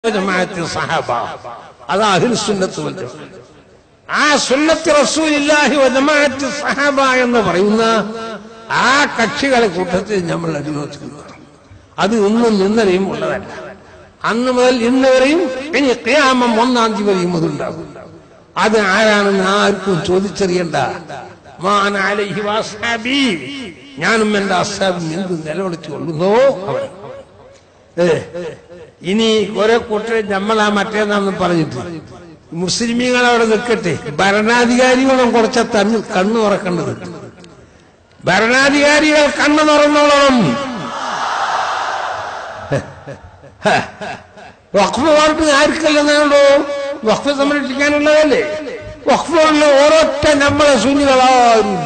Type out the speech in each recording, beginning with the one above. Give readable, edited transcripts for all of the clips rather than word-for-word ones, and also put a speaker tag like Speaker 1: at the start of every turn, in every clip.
Speaker 1: ജമാഅത്ത് സഹാബ അതാ അഹ്ലുസ് സുന്നത്ത് വൽ ജമാഅ. ആ സുന്നത്ത് റസൂലുള്ളാഹി വ ജമാഅത്ത് സഹാബ എന്ന് പറയുന്ന ആ കക്ഷികളെ കൂട്ടത്തിൽ നമ്മൾ അനുഭവിക്കുന്നു. അത് ഇന്നും ഇന്നലെയും ഉള്ളതല്ല. അന്ന് മുതൽ ഇന്ന് വരെയും ഇനി ഖിയാമം 1-ാം തീയതി വരെയും അതുണ്ടാകും. അത് ആരാണെന്ന് ആർക്കും ചോദിച്ചറിയണ്ട. മാന അലൈഹി വസ്ഹബി, ഞാനും എന്റെ അസ്ഹാബും എന്ത് നിലവിളിച്ചു കൊള്ളുന്നോ അവൻ. ഇനി കുറെ കൂട്ടരെ നമ്മളാ മറ്റേതാണെന്ന് പറഞ്ഞിട്ട് മുസ്ലിമീങ്ങൾ അവിടെ നിൽക്കട്ടെ. ഭരണാധികാരികളും കുറച്ച് കണ്ണു തുറക്കേണ്ടത്. ഭരണാധികാരികൾ കണ്ണു തുറന്നോളണം. വഖഫ് ബോർഡ് ആർക്കല്ലെന്നാണല്ലോ, വഖഫ് സംരക്ഷിക്കാനുള്ളതല്ലേ. വഖഫ് ബോർഡിൽ ഓരോറ്റ നമ്മളെ സുന്നികളാരുമില്ല.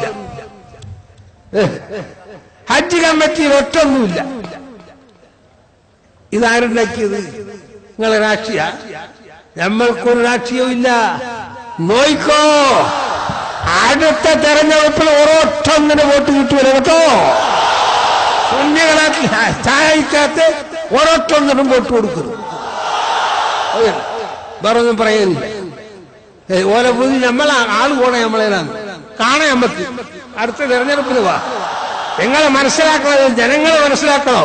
Speaker 1: ഹജ്ജ് കമ്മിറ്റിയിൽ ഒറ്റൊന്നുമില്ല. ഇതാരുണ്ടാക്കിയത്? നിങ്ങളെ രാഷ്ട്രീയ? നമ്മൾക്കൊരു രാഷ്ട്രീയവും ഇല്ല. നോയിക്കോ, അടുത്ത തെരഞ്ഞെടുപ്പിൽ ഒരൊറ്റൊന്നിന് വോട്ട് കിട്ടൂല കേട്ടോ. സുന്നികളെ ചായക്കകത്ത് ഒരൊറ്റൊന്നിനും വോട്ട് കൊടുക്കുന്നു. വേറൊന്നും പറയാനില്ല. ഓലെ പുതിയ നമ്മളെ ആള് പോണേ നമ്മളേലാണ് കാണാൻ. നമ്മക്ക് അടുത്ത തെരഞ്ഞെടുപ്പിന് വാ. നിങ്ങളെ മനസ്സിലാക്കണം, ജനങ്ങളെ മനസ്സിലാക്കണോ?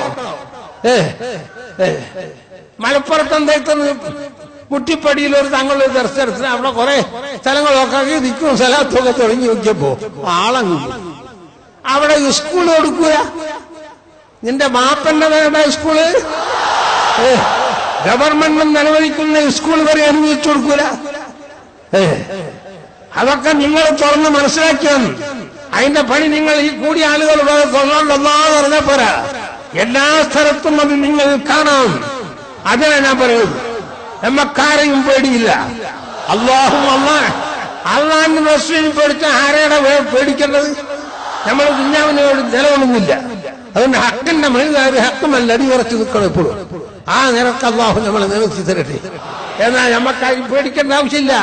Speaker 1: മലപ്പുറത്ത് എന്തായിട്ടെന്ന് മുട്ടിപ്പടിയിൽ ഒരു തങ്ങളുടെ ദർശനത്തിന് അവിടെ കുറെ സ്ഥലങ്ങളൊക്കെ നിൽക്കും സ്ഥലത്തൊക്കെ തുടങ്ങി നോക്കിയപ്പോ ആളങ്ങ് അവിടെ സ്കൂൾ കൊടുക്കുക. നിന്റെ മാപ്പന്റെ വേണ്ട സ്കൂള്, ഗവൺമെന്റ് അനുവദിക്കുന്ന സ്കൂൾ വരെ അനുവദിച്ചു കൊടുക്കൂല. അതൊക്കെ നിങ്ങൾ തുറന്ന് മനസ്സിലാക്കിയാണ്. അതിന്റെ പണി നിങ്ങൾ ഈ കൂടിയ ആളുകൾ തൊള്ളാന്ന് പറഞ്ഞാൽ പോരാ, എല്ലാ സ്ഥലത്തും അത് നിങ്ങൾ കാണാം. അതിനാ ഞാൻ പറയുന്നത്. നമ്മക്കാരെയും പേടിയില്ല. അള്ളാഹിന്റെ റസൂലിനെ പേടിച്ച ആരെയുടെ പേടിക്കേണ്ടത്? നമ്മൾ ദുനിയാവിനോട് നിലകൊള്ളുന്നില്ല. അതുകൊണ്ട് ഹക്കിന്റെ മനുഷ്യ ഹക്കുമല്ല അടിയുറച്ച് നിൽക്കണം എപ്പോഴും. ആ നിരക്ക് അള്ളാഹു നമ്മളെ നിലനിർത്തി തരട്ടെ. എന്നാൽ നമ്മക്കാരും പേടിക്കേണ്ട ആവശ്യമില്ല.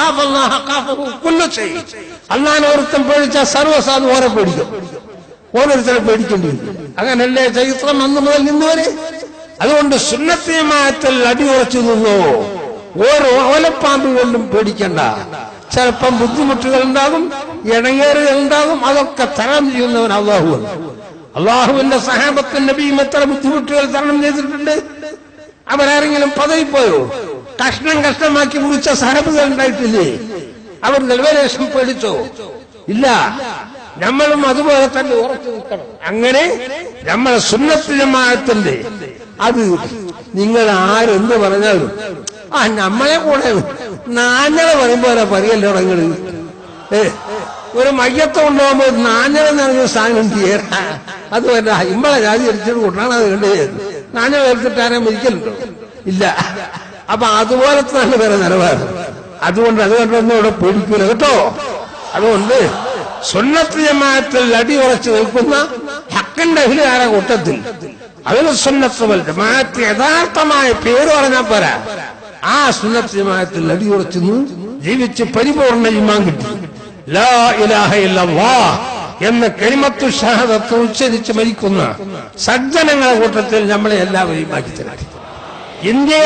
Speaker 1: അള്ളാഹിനെ ഒരുത്തം പേടിച്ച സർവ്വസാധു ഓരെ പേടിക്കും, ഓരോരുത്തരെ പേടിക്കേണ്ടി വരും. അങ്ങനല്ലേ ചരിത്രം അന്ന് മുതൽ ഇന്ന് വരെ. അതുകൊണ്ട് സുന്നത്ത് ജമാഅത്തിൽ അടിയുറച്ചു നിന്നോ. ഓരോ ഓലപ്പാമ്പുകളിലും പേടിക്കണ്ട. ചിലപ്പം ബുദ്ധിമുട്ടുകൾ ഉണ്ടാകും, ഇടങ്ങേറുകൾ ഉണ്ടാകും. അതൊക്കെ തരണം ചെയ്യുന്നവൻ അള്ളാഹുവാണ്. അള്ളാഹുവിന്റെ സഹാബത്തും നബിയും എത്ര ബുദ്ധിമുട്ടുകൾ തരണം ചെയ്തിട്ടുണ്ട്. അവരാരെങ്കിലും പദവിപ്പോയോ? കഷ്ണം കഷ്ണമാക്കി മുറിച്ച സഹാബുകൾ ഉണ്ടായിട്ടില്ലേ? അവർ നിലവലേശം പേടിച്ചോ? ഇല്ല. നമ്മളും അതുപോലെ തന്നെ ഉറച്ചു നിൽക്കണം. അങ്ങനെ നമ്മളെ സുന്നത്ത് ജമാഅത്തിന്റെ അത് നിങ്ങൾ ആരെന്ത് പറഞ്ഞാലും നമ്മളെ കൂടെ നാഞ്ഞള പറയുമ്പോലെ പറയല്ലോ. നിങ്ങൾ ഒരു മയ്യത്ത് കൊണ്ടുപോകുമ്പോൾ നാഞ്ഞളെന്ന് പറഞ്ഞ സാധനം ചെയ്യാ. അത് വേണ്ട, ഇമ്പളെ ജാതി അടിച്ചിട്ട് കൊണ്ടാണ് അത് കണ്ടു. നാഞ്ഞള എടുത്തിട്ട് ആരും മരിക്കലുണ്ടോ? ഇല്ല. അപ്പൊ അതുപോലത്തെ നല്ല വേറെ നിലവാരം. അതുകൊണ്ടൊന്നും ഇവിടെ പേടിക്കൂല കേട്ടോ. അതുകൊണ്ട് സുന്നത്ത് ജമാഅത്തിൽ അടിയുറച്ച് നിൽക്കുന്ന ഹക്കിന്റെ അഹ്ലുകാരെ കൂട്ടത്തിൽ അതിന് സുന്നത്ത് വൽ ജമാഅത്ത് യഥാർത്ഥമായ പേര് പറഞ്ഞാൽ പോരാ. ആ സുന്നത്ത് ജമാഅത്തിൽ അടിയുറച്ച് ജീവിച്ച് പരിപൂർണ്ണ ഈമാൻ കിട്ടി. ലാ ഇലാഹ ഇല്ലല്ലാഹ് എന്ന കലിമത്തു ഷഹാദത്ത് ഉച്ചരിച്ച് മരിക്കുന്ന സജ്ജനങ്ങളെ കൂട്ടത്തിൽ നമ്മളെ എല്ലാവരെയും ആക്കി തരട്ടെ. ഇന്ത്യ